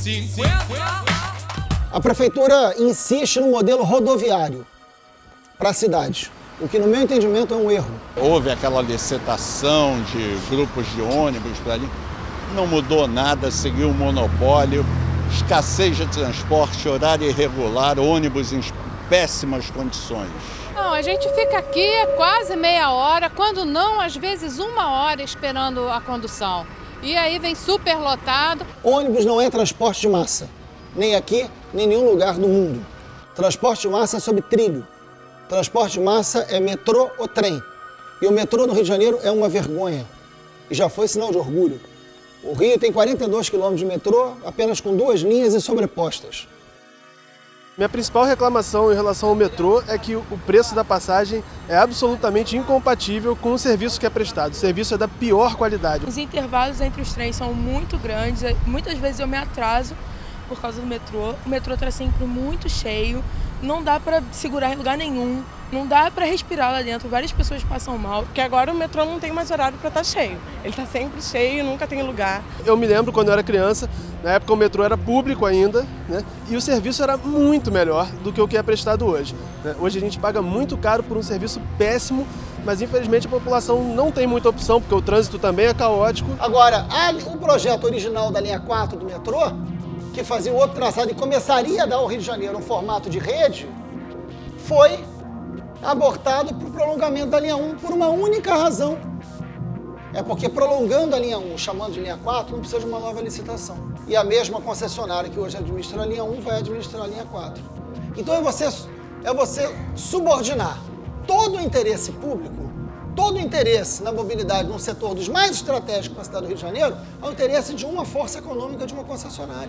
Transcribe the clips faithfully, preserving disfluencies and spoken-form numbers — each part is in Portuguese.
A prefeitura insiste no modelo rodoviário para a cidade, o que no meu entendimento é um erro. Houve aquela licitação de grupos de ônibus para ali, não mudou nada, seguiu o monopólio, escassez de transporte, horário irregular, ônibus em péssimas condições. Não, a gente fica aqui quase meia hora, quando não, às vezes uma hora esperando a condução. E aí vem super lotado. Ônibus não é transporte de massa, nem aqui, nem em nenhum lugar do mundo. Transporte de massa é sobre trilho. Transporte de massa é metrô ou trem. E o metrô no Rio de Janeiro é uma vergonha. E já foi sinal de orgulho. O Rio tem quarenta e dois quilômetros de metrô, apenas com duas linhas e sobrepostas. Minha principal reclamação em relação ao metrô é que o preço da passagem é absolutamente incompatível com o serviço que é prestado. O serviço é da pior qualidade. Os intervalos entre os trens são muito grandes, muitas vezes eu me atraso por causa do metrô. O metrô está sempre muito cheio, não dá para segurar em lugar nenhum, não dá para respirar lá dentro, várias pessoas passam mal. Porque agora o metrô não tem mais horário para estar cheio, ele está sempre cheio, nunca tem lugar. Eu me lembro quando eu era criança, na época o metrô era público ainda, né? E o serviço era muito melhor do que o que é prestado hoje, né? Hoje a gente paga muito caro por um serviço péssimo, mas infelizmente a população não tem muita opção, porque o trânsito também é caótico. Agora, o projeto original da linha quatro do metrô, que fazia o outro traçado e começaria a dar ao Rio de Janeiro um formato de rede, foi abortado para o prolongamento da linha um por uma única razão. É porque prolongando a linha um, chamando de linha quatro, não precisa de uma nova licitação. E a mesma concessionária que hoje administra a linha um vai administrar a linha quatro. Então é você, é você subordinar todo o interesse público, todo o interesse na mobilidade num setor dos mais estratégicos para a cidade do Rio de Janeiro, ao interesse de uma força econômica de uma concessionária.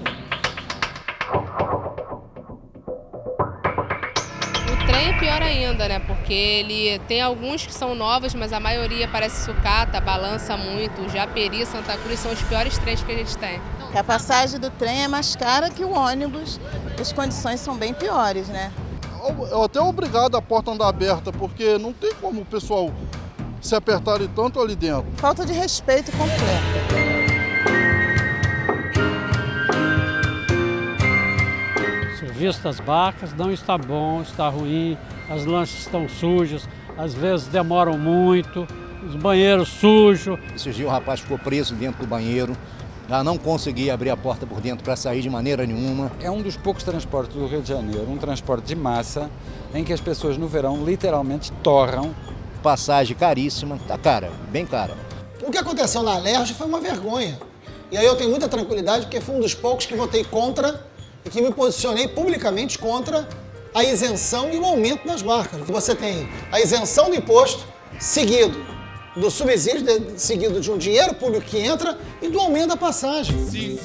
O trem é pior ainda, né? Porque ele tem alguns que são novos, mas a maioria parece sucata, balança muito. Japeri, Santa Cruz são os piores trens que a gente tem. A passagem do trem é mais cara que o ônibus, as condições são bem piores, né? Eu até obrigado a porta andar aberta, porque não tem como o pessoal se apertarem tanto ali dentro. Falta de respeito completo. O serviço das barcas não está bom, está ruim, as lanchas estão sujas, às vezes demoram muito, os banheiros sujos. Esses dias o rapaz ficou preso dentro do banheiro, já não conseguia abrir a porta por dentro para sair de maneira nenhuma. É um dos poucos transportes do Rio de Janeiro, um transporte de massa, em que as pessoas no verão literalmente torram. Passagem caríssima, tá cara, bem cara. O que aconteceu na Alerj foi uma vergonha. E aí eu tenho muita tranquilidade, porque fui um dos poucos que votei contra e que me posicionei publicamente contra a isenção e o aumento das barcas. Você tem a isenção do imposto, seguido do subsídio, de, seguido de um dinheiro público que entra e do aumento da passagem.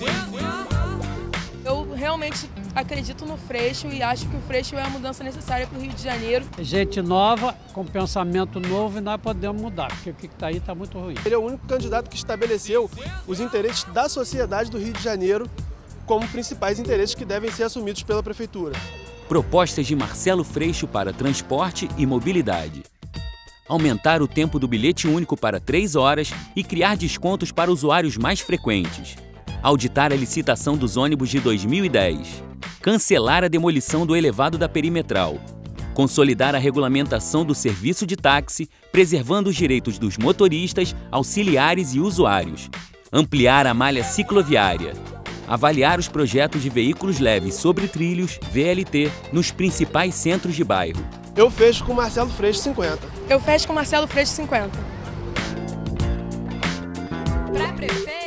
Eu realmente acredito no Freixo e acho que o Freixo é a mudança necessária para o Rio de Janeiro. Gente nova, com pensamento novo, e nós podemos mudar, porque o que está aí está muito ruim. Ele é o único candidato que estabeleceu os interesses da sociedade do Rio de Janeiro como principais interesses que devem ser assumidos pela Prefeitura. Propostas de Marcelo Freixo para transporte e mobilidade. Aumentar o tempo do bilhete único para três horas e criar descontos para usuários mais frequentes. Auditar a licitação dos ônibus de dois mil e dez. Cancelar a demolição do elevado da Perimetral. Consolidar a regulamentação do serviço de táxi, preservando os direitos dos motoristas, auxiliares e usuários. Ampliar a malha cicloviária. Avaliar os projetos de veículos leves sobre trilhos, V L T, nos principais centros de bairro. Eu fecho com Marcelo Freixo cinquenta. Eu fecho com Marcelo Freixo cinquenta. Pra prefeito.